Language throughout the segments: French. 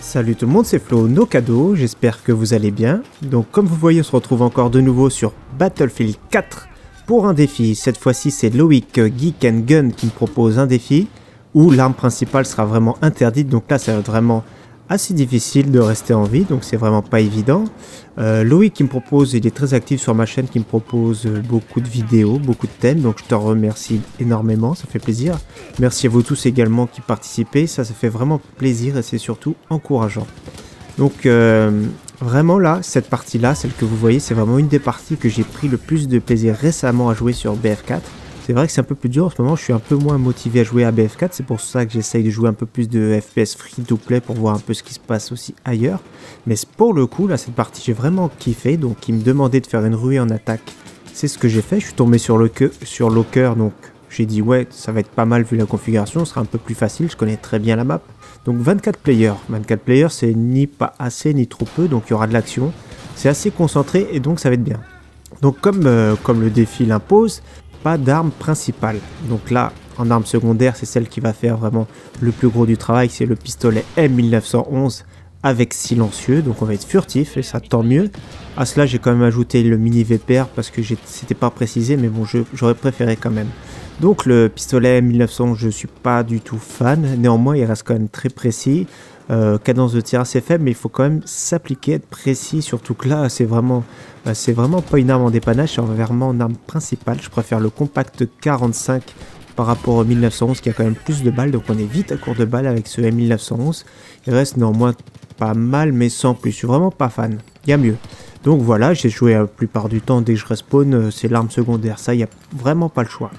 Salut tout le monde, c'est Flo, nos cadeaux, j'espère que vous allez bien. Donc comme vous voyez, on se retrouve encore de nouveau sur Battlefield 4 pour un défi. Cette fois-ci, c'est Loïc Geek and Gun qui me propose un défi où l'arme principale sera vraiment interdite. Donc là, ça va être vraiment assez difficile de rester en vie, donc c'est vraiment pas évident. Loïc qui me propose, il est très actif sur ma chaîne, qui me propose beaucoup de vidéos, beaucoup de thèmes, donc je te remercie énormément, ça fait plaisir. Merci à vous tous également qui participez, ça fait vraiment plaisir et c'est surtout encourageant. Donc vraiment là, cette partie-là, celle que vous voyez, c'est vraiment une des parties que j'ai pris le plus de plaisir récemment à jouer sur BF4. C'est vrai que c'est un peu plus dur en ce moment, je suis un peu moins motivé à jouer à BF4, c'est pour ça que j'essaye de jouer un peu plus de FPS free-to-play pour voir un peu ce qui se passe aussi ailleurs. Mais pour le coup, là, cette partie, j'ai vraiment kiffé, donc il me demandait de faire une ruée en attaque. C'est ce que j'ai fait, je suis tombé sur Locker, donc j'ai dit ouais, ça va être pas mal vu la configuration, ce sera un peu plus facile, je connais très bien la map. Donc 24 players, c'est ni pas assez ni trop peu, donc il y aura de l'action. C'est assez concentré et donc ça va être bien. Donc comme le défi l'impose, pas d'arme principale. Donc là, en arme secondaire, c'est celle qui va faire vraiment le plus gros du travail, c'est le pistolet M1911 avec silencieux. Donc on va être furtif et ça tant mieux. À cela, j'ai quand même ajouté le mini VPR parce que c'était pas précisé, mais bon, j'aurais préféré quand même. Donc le pistolet M1911, je suis pas du tout fan. Néanmoins, il reste quand même très précis. Cadence de tir assez faible, mais il faut quand même s'appliquer, être précis, surtout que là c'est vraiment pas une arme en dépannage, c'est vraiment une arme principale. Je préfère le compact 45 par rapport au 1911 qui a quand même plus de balles, donc on est vite à court de balles avec ce M1911. Il reste néanmoins pas mal, mais sans plus, je suis vraiment pas fan, il y a mieux. Donc voilà, j'ai joué la plupart du temps dès que je respawn, c'est l'arme secondaire, ça il n'y a vraiment pas le choix.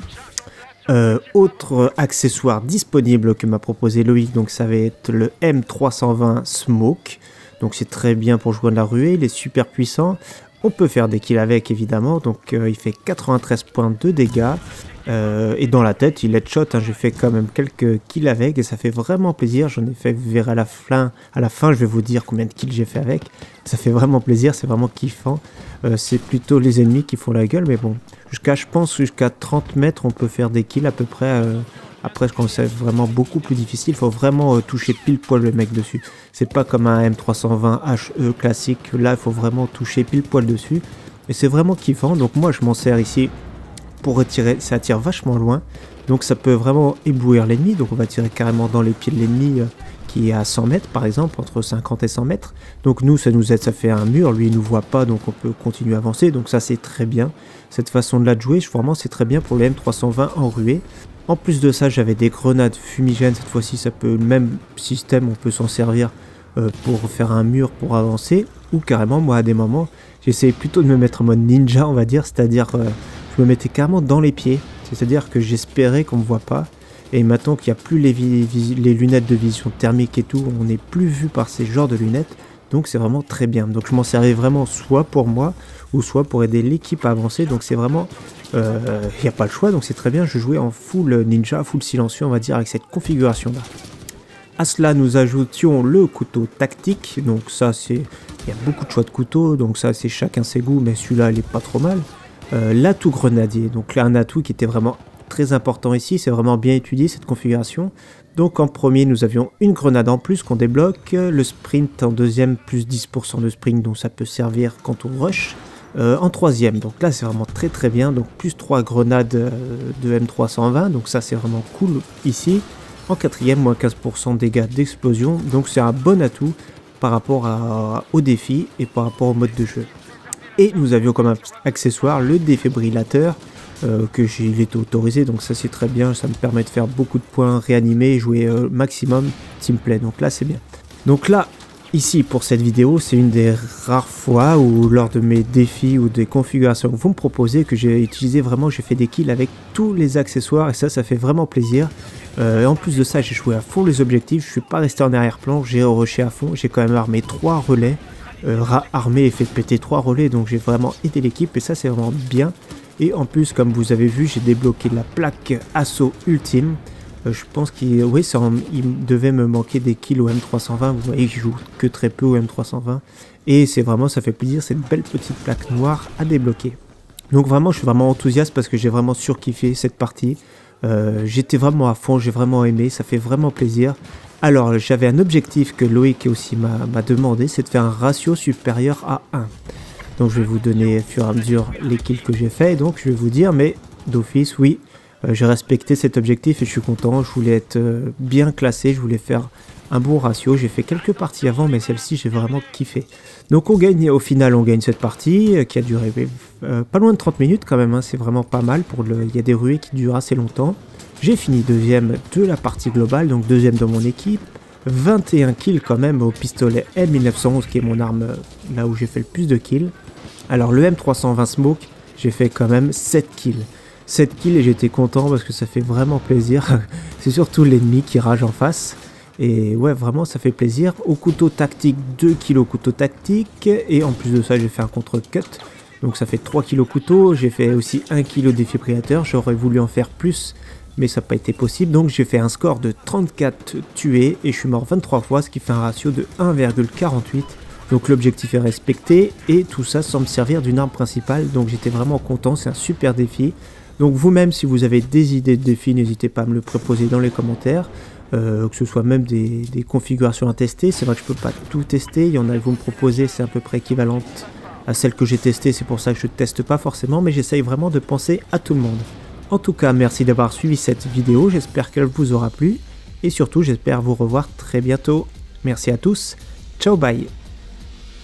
Autre accessoire disponible que m'a proposé Loïc, donc ça va être le M320 Smoke. Donc c'est très bien pour jouer de la ruée, il est super puissant. On peut faire des kills avec évidemment, donc il fait 93 points de dégâts. Et dans la tête, il headshot, hein, j'ai fait quand même quelques kills avec et ça fait vraiment plaisir. J'en ai fait, vous verrez à la fin, je vais vous dire combien de kills j'ai fait avec. Ça fait vraiment plaisir, c'est vraiment kiffant. C'est plutôt les ennemis qui font la gueule, mais bon, je pense jusqu'à 30 mètres, on peut faire des kills à peu près. Après, quand c'est vraiment beaucoup plus difficile, il faut vraiment toucher pile poil le mec dessus. C'est pas comme un M320 HE classique, là il faut vraiment toucher pile poil dessus. Et c'est vraiment kiffant, donc moi je m'en sers ici pour retirer, ça tire vachement loin, donc ça peut vraiment éblouir l'ennemi, donc on va tirer carrément dans les pieds de l'ennemi qui est à 100 mètres par exemple, entre 50 et 100 mètres, donc nous ça nous aide, ça fait un mur, lui il nous voit pas, donc on peut continuer à avancer, donc ça c'est très bien, cette façon de la jouer, vraiment c'est très bien pour le M320 en ruée. En plus de ça, j'avais des grenades fumigènes, cette fois-ci ça peut, le même système, on peut s'en servir pour faire un mur pour avancer, ou carrément moi à des moments, j'essayais plutôt de me mettre en mode ninja on va dire, c'est-à-dire je me mettais carrément dans les pieds, c'est-à-dire que j'espérais qu'on me voit pas, et maintenant qu'il n'y a plus les lunettes de vision thermique et tout, on n'est plus vu par ces genres de lunettes, donc c'est vraiment très bien. Donc je m'en servais vraiment soit pour moi, ou soit pour aider l'équipe à avancer, donc c'est vraiment, il n'y a pas le choix, donc c'est très bien, je jouais en full ninja, full silencieux on va dire, avec cette configuration là. À cela nous ajoutions le couteau tactique, donc ça c'est, il y a beaucoup de choix de couteaux, donc ça c'est chacun ses goûts, mais celui-là il est pas trop mal. L'atout grenadier, donc là un atout qui était vraiment très important ici, c'est vraiment bien étudié cette configuration. Donc en premier nous avions une grenade en plus qu'on débloque, le sprint en deuxième plus 10% de sprint, donc ça peut servir quand on rush. En troisième, donc là c'est vraiment très bien, donc plus 3 grenades de M320, donc ça c'est vraiment cool ici. En quatrième, moins 15% de dégâts d'explosion, donc c'est un bon atout par rapport au défi et par rapport au mode de jeu. Et nous avions comme accessoire le défibrillateur, il était autorisé, donc ça c'est très bien, ça me permet de faire beaucoup de points réanimés et jouer maximum teamplay, donc là c'est bien. Donc là, ici pour cette vidéo, c'est une des rares fois où lors de mes défis ou des configurations que vous me proposez, que j'ai utilisé vraiment, j'ai fait des kills avec tous les accessoires et ça fait vraiment plaisir. En plus de ça, j'ai joué à fond les objectifs, je suis pas resté en arrière-plan, j'ai rushé à fond, j'ai quand même armé 3 relais. Armé et fait péter 3 relais, donc j'ai vraiment aidé l'équipe et ça c'est vraiment bien. Et en plus, comme vous avez vu, j'ai débloqué la plaque assaut ultime. Je pense qu'il devait me manquer des kills au M320, vous voyez que je joue que très peu au M320 et c'est vraiment, ça fait plaisir, cette belle petite plaque noire à débloquer. Donc vraiment je suis vraiment enthousiaste parce que j'ai vraiment surkiffé cette partie. J'étais vraiment à fond, j'ai vraiment aimé, ça fait vraiment plaisir. Alors j'avais un objectif que Loïc aussi m'a demandé, c'est de faire un ratio supérieur à 1. Donc je vais vous donner au fur et à mesure les kills que j'ai fait, donc je vais vous dire, mais d'office, oui, j'ai respecté cet objectif et je suis content, je voulais être bien classé, je voulais faire un bon ratio, j'ai fait quelques parties avant, mais celle-ci j'ai vraiment kiffé. Donc au final on gagne cette partie qui a duré pas loin de 30 minutes quand même, hein, c'est vraiment pas mal, il y a des ruées qui durent assez longtemps. J'ai fini deuxième de la partie globale, donc deuxième de mon équipe. 21 kills quand même au pistolet M1911 qui est mon arme là où j'ai fait le plus de kills. Alors le M320 Smoke, j'ai fait quand même 7 kills. 7 kills et j'étais content parce que ça fait vraiment plaisir. C'est surtout l'ennemi qui rage en face. Et ouais, vraiment ça fait plaisir. Au couteau tactique, 2 kills au couteau tactique. Et en plus de ça, j'ai fait un contre-cut. Donc ça fait 3 kills au couteau. J'ai fait aussi 1 kill au défibrillateur. J'aurais voulu en faire plus, mais ça n'a pas été possible. Donc j'ai fait un score de 34 tués et je suis mort 23 fois, ce qui fait un ratio de 1,48. Donc l'objectif est respecté et tout ça sans me servir d'une arme principale. Donc j'étais vraiment content, c'est un super défi. Donc vous-même, si vous avez des idées de défis, n'hésitez pas à me le proposer dans les commentaires. Que ce soit même des configurations à tester. C'est vrai que je peux pas tout tester. Il y en a que vous me proposez, c'est à peu près équivalente à celle que j'ai testée. C'est pour ça que je ne teste pas forcément, mais j'essaye vraiment de penser à tout le monde. En tout cas, merci d'avoir suivi cette vidéo. J'espère qu'elle vous aura plu. Et surtout, j'espère vous revoir très bientôt. Merci à tous. Ciao, bye.